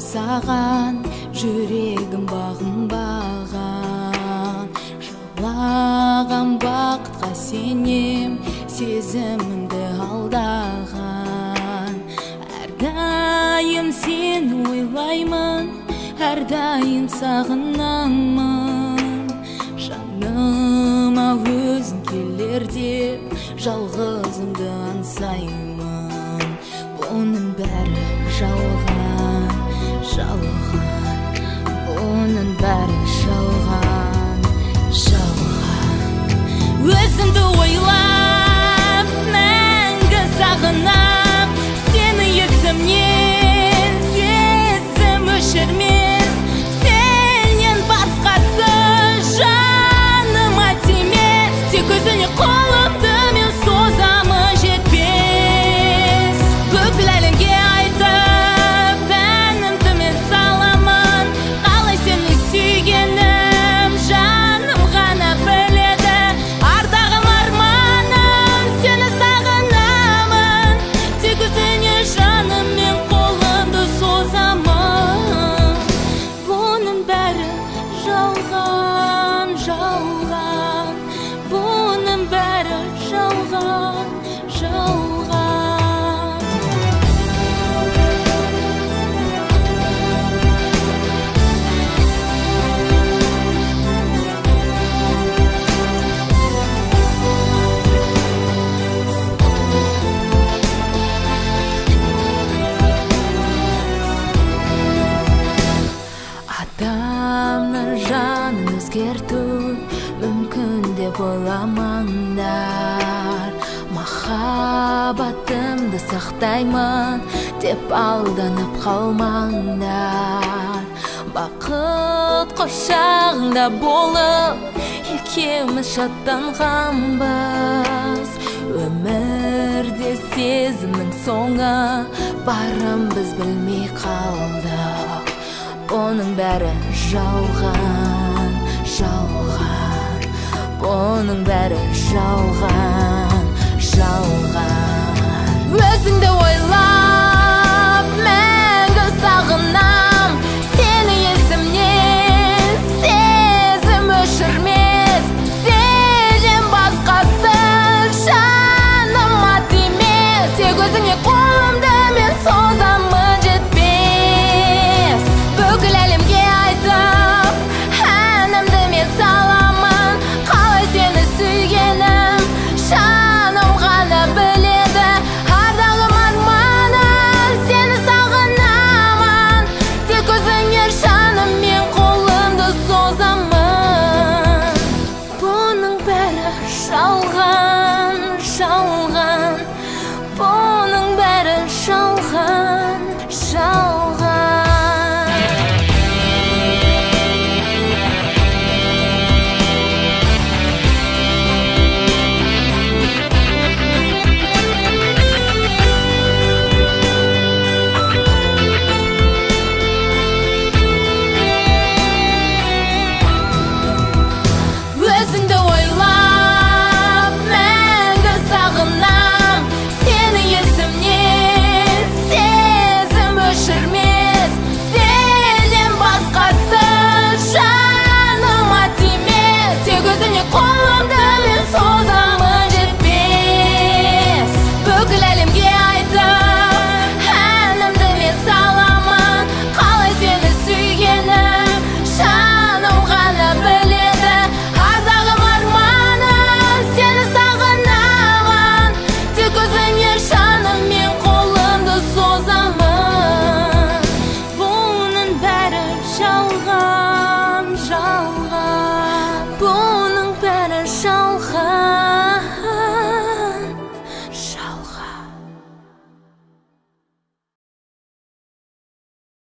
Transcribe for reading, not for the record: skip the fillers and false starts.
саған жүрегім бағынбаған, жылаған бақытқа сенем, сезімімді алдаған. Әрдайым сені ойлаймын, әрдайым сағынамын. Жаныма өзің келер деп жалғызымды аңсаймын. Бұның бәрі жалған, жалған, бұның бәрі жалған, жалған. Өзіңді ойлап, мәңгі сағынам, сені есімнен сезім өшірмес. Сенен басқасы жаныма тимес, тек өзіңе қолымды мен созамын жетпес. Бүкіл әлемге айтып әнімді мен саламын, қалай сені сүйгенім жаным ғана біледі. Ардағым арманым, сені сағынамын, тек өзіңе жаным мен қолымды созамын. Бұның бәрі жалған, жалған, бұның бәрі жалған, жалған. Адамның жанын өзгерту мүмкін деп ойламаңдар. Махаббатымды сақтаймын деп алданып қалмаңдар. Бақыт құшағында болып екеуміз шаттанғанбыз. Өмірде сезімнің соңы барын біз білмей қалдық. Бұның бәрі жалған, жалған, бұның бәрі жалған.